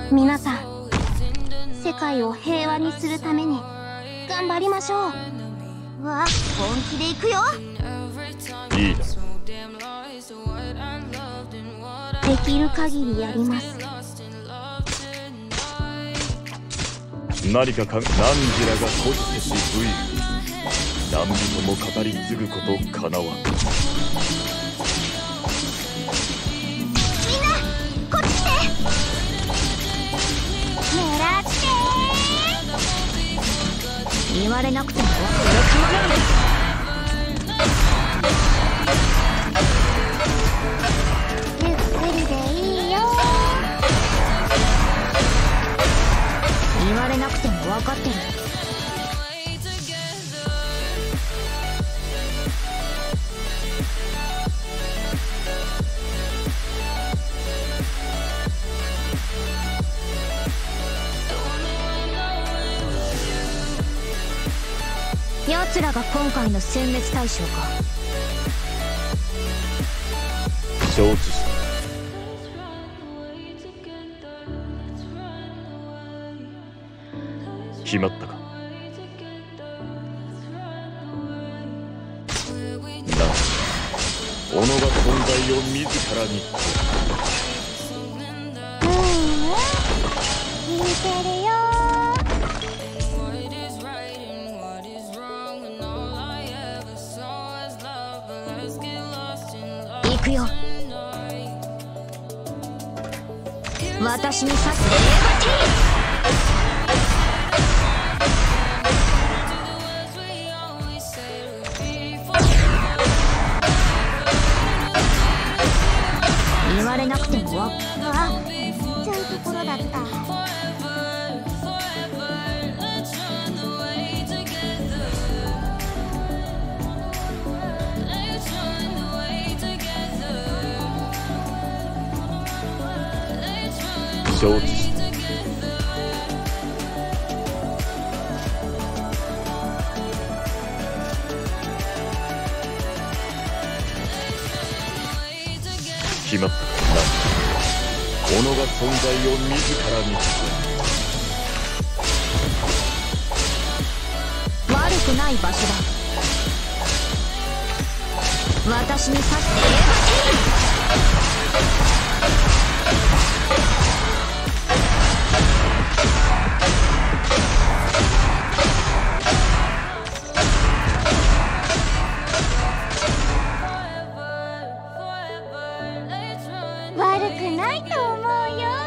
皆さん、世界を平和にするために頑張りましょう。わあ、本気で行くよ。 いいな。 できる限りやります。 何じらが固辞せし武勇、何人も語り継ぐことかなわん。 みんなこっち来て。狙ってー。言われなくても分かる気もないです。ゆっくりでいいよ。言われなくても分かってる。奴らが今回の殲滅対象か。 承知した。決まったか。なあ、己が存在を自らに。 聞いてるよ。行くよ。私に刺すエレガティ。言われなくてもわっあ、ちゃうところだった。 承知した。決まったか。己が存在を自らに。 悪くない場所だ。私に刺すエレガティ。悪くないと思うよ。